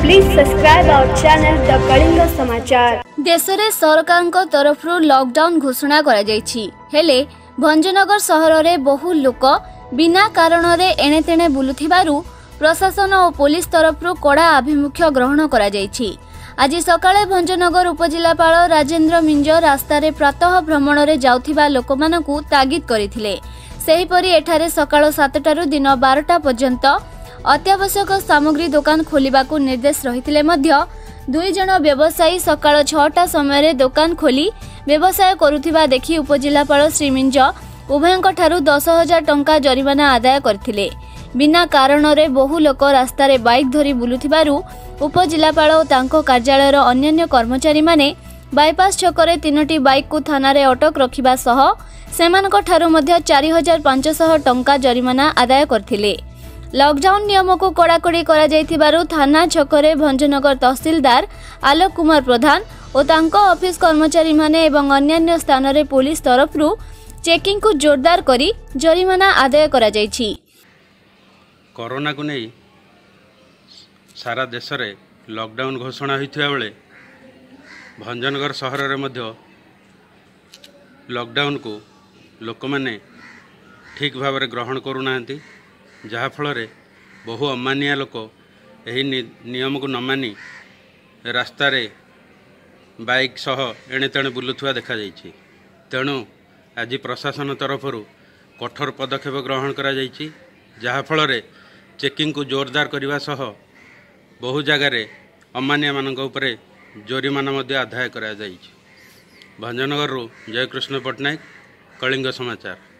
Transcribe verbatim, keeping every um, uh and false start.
Please subscribe our channel The Kalinga समाचार। देश रे सरकार को तरफ लॉकडाउन घोषणा करा जायछि हेले भंजनगर सहर रे बहु लोक बिना कारण रे एणे तेणे बुलुथिबारु प्रशासन और पुलिस तरफ कड़ा आभिमुख्य ग्रहण करा जायछि। आज सकाळे भंजनगर उपजिलापाल राजेंद्र मिंज रास्ता रे प्रातः भ्रमण रे जाउथिबा लोकमानकु तागिद करिथिले। सेहिपरि एठारे सकाळ सातटारु दिन बारटा पर्यंत अत्यावश्यक सामग्री दुकान खोलिबाकू निर्देश रहिथिले मध्य दुई जण व्यवसायी सकाळ छटा समय दुकान खोली व्यवसाय करुथिबा देखि उपजिलापाल श्री मिंज उभयंक ठारू दस हजार टंका जरिमाना आदाय करथिले। बिना कारण रे बहु लोक रास्ता रे बाइक धरी बुलुथिबारु उपजिलापाल और तांको कार्यालयर अन्य कर्मचारी माने बाईपास छकरे तीनोटी बाइक को थाना रे अटक रखिबा सह सेमानक ठारू मध्य चार हजार पाँच सौ टंका जरिमाना आदाय करथिले। लॉकडाउन नियम को कड़ाकड़ी करा जायथिबारु थाना छकरे भंजनगर तहसीलदार आलोक कुमार प्रधान और तांको ऑफिस कर्मचारी माने एवं अन्य स्थान रे पुलिस तरफ चेकिंग को जोरदार करी जरिमाना आदाय करा जायछि। कोरोना को नहीं सारा देश रे लॉकडाउन घोषणा होइथिबा बेले भंजनगर सहर रे मध्य लॉकडाउन को लोक माने ठीक भाव में ग्रहण करूना जहाँ फल बहु अमानिया लोक यही नियम को न मानी रास्ता रे बाइक सह एणे तेणे बुलुथुआ देखा जाइछि। तेणु आज प्रशासन तरफ कठोर पदक्षेप ग्रहण करा जाइछि जहाँ फल चेकिंग को जोरदार करने सह बहु जगार अमानिया मानक उपरे जोरिमाना मध्य आदाय करा जाइछि। भंजनगर जयकृष्ण पट्टनायक कलिंग समाचार।